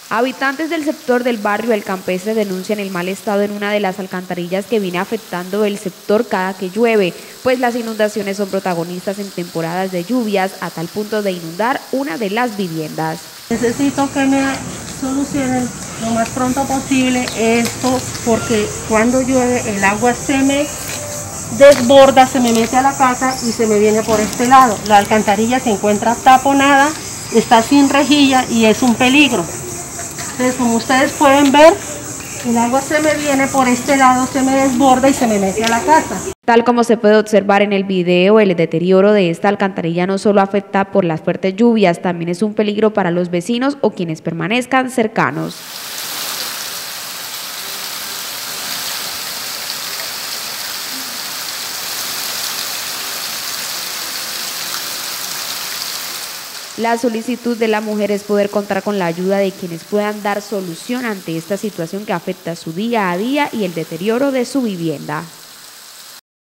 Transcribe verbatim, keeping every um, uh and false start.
Habitantes del sector del barrio El Campestre denuncian el mal estado en una de las alcantarillas que viene afectando el sector cada que llueve, pues las inundaciones son protagonistas en temporadas de lluvias a tal punto de inundar una de las viviendas. Necesito que me solucionen lo más pronto posible esto, porque cuando llueve el agua se me desborda, se me mete a la casa y se me viene por este lado. La alcantarilla se encuentra taponada, está sin rejilla y es un peligro. Entonces, como ustedes pueden ver, el agua se me viene por este lado, se me desborda y se me mete a la casa. Tal como se puede observar en el video, el deterioro de esta alcantarilla no solo afecta por las fuertes lluvias, también es un peligro para los vecinos o quienes permanezcan cercanos. La solicitud de la mujer es poder contar con la ayuda de quienes puedan dar solución ante esta situación que afecta su día a día y el deterioro de su vivienda.